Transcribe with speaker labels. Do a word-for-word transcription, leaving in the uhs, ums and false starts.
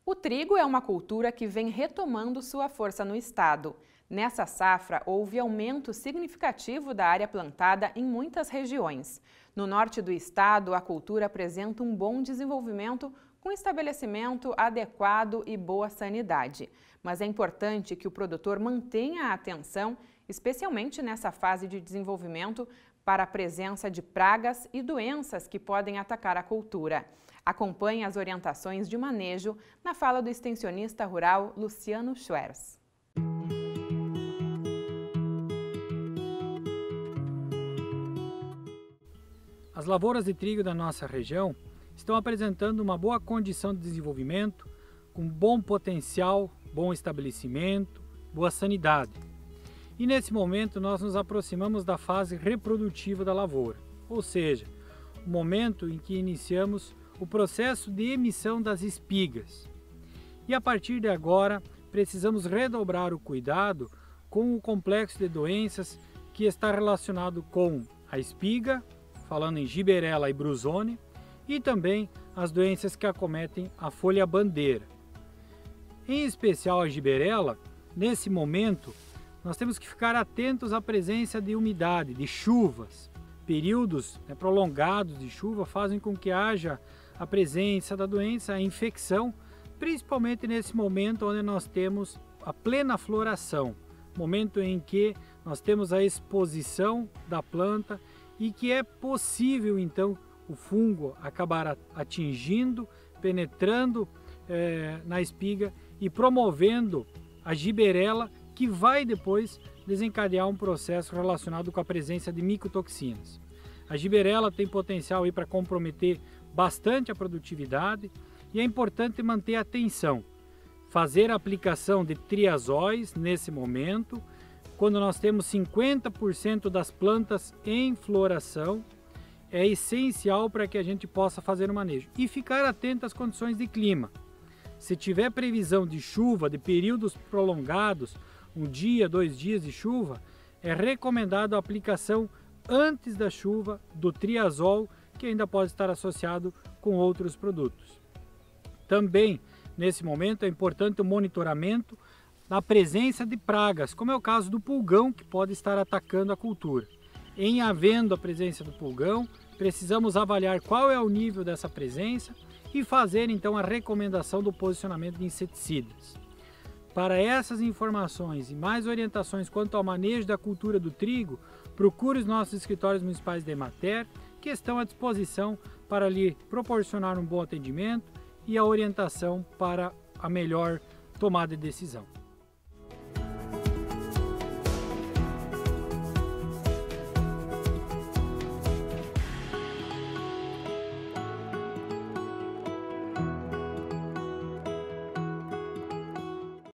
Speaker 1: O trigo é uma cultura que vem retomando sua força no estado. Nessa safra, houve aumento significativo da área plantada em muitas regiões. No norte do estado, a cultura apresenta um bom desenvolvimento com estabelecimento adequado e boa sanidade. Mas é importante que o produtor mantenha a atenção, especialmente nessa fase de desenvolvimento, para a presença de pragas e doenças que podem atacar a cultura. Acompanhe as orientações de manejo na fala do extensionista rural Luciano Schwerz.
Speaker 2: As lavouras de trigo da nossa região estão apresentando uma boa condição de desenvolvimento, com bom potencial, bom estabelecimento, boa sanidade. E nesse momento nós nos aproximamos da fase reprodutiva da lavoura, ou seja, o momento em que iniciamos o processo de emissão das espigas. E a partir de agora precisamos redobrar o cuidado com o complexo de doenças que está relacionado com a espiga, falando em giberela e brusone, e também as doenças que acometem a folha bandeira. Em especial a giberela, nesse momento, nós temos que ficar atentos à presença de umidade, de chuvas. Períodos né, prolongados de chuva fazem com que haja a presença da doença, a infecção, principalmente nesse momento onde nós temos a plena floração, momento em que nós temos a exposição da planta e que é possível então o fungo acabar atingindo, penetrando eh, na espiga e promovendo a giberela, que vai depois desencadear um processo relacionado com a presença de micotoxinas. A giberela tem potencial para comprometer bastante a produtividade e é importante manter a atenção. Fazer a aplicação de triazóis nesse momento, quando nós temos cinquenta por cento das plantas em floração, é essencial para que a gente possa fazer o manejo. E ficar atento às condições de clima. Se tiver previsão de chuva, de períodos prolongados, um dia, dois dias de chuva, é recomendado a aplicação antes da chuva do triazol, que ainda pode estar associado com outros produtos. Também, nesse momento, é importante o monitoramento da presença de pragas, como é o caso do pulgão, que pode estar atacando a cultura. Em havendo a presença do pulgão, precisamos avaliar qual é o nível dessa presença e fazer então a recomendação do posicionamento de inseticidas. Para essas informações e mais orientações quanto ao manejo da cultura do trigo, procure os nossos escritórios municipais da Emater, que estão à disposição para lhe proporcionar um bom atendimento e a orientação para a melhor tomada de decisão.